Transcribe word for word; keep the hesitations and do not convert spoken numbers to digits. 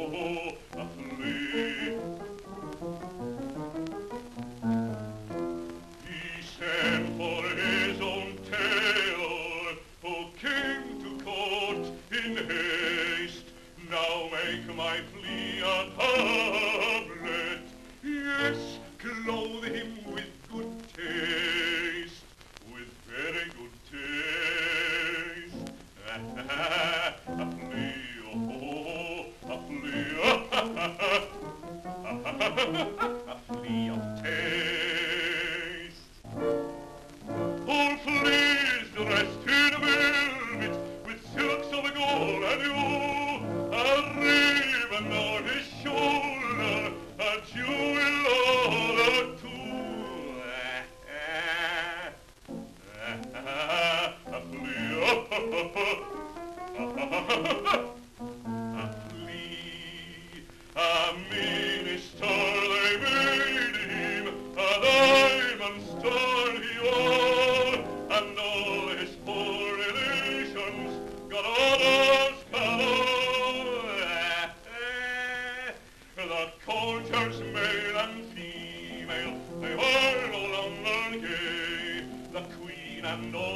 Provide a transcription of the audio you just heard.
a flea. He sent for his own tailor, who came to court in haste. Now make my flea a tablet, yes, clothe him with good taste, with very good taste. A flea, oh, a flea, a flea of taste. All fleas dressed in velvet, with silks of gold and wool, a ribbon on his shoulder, a jewel or two. A flea, a flea, a minister they made him, a diamond star he wore, and all his poor relations got orders galore. The courtiers, male and female, they were no longer gay, the queen and all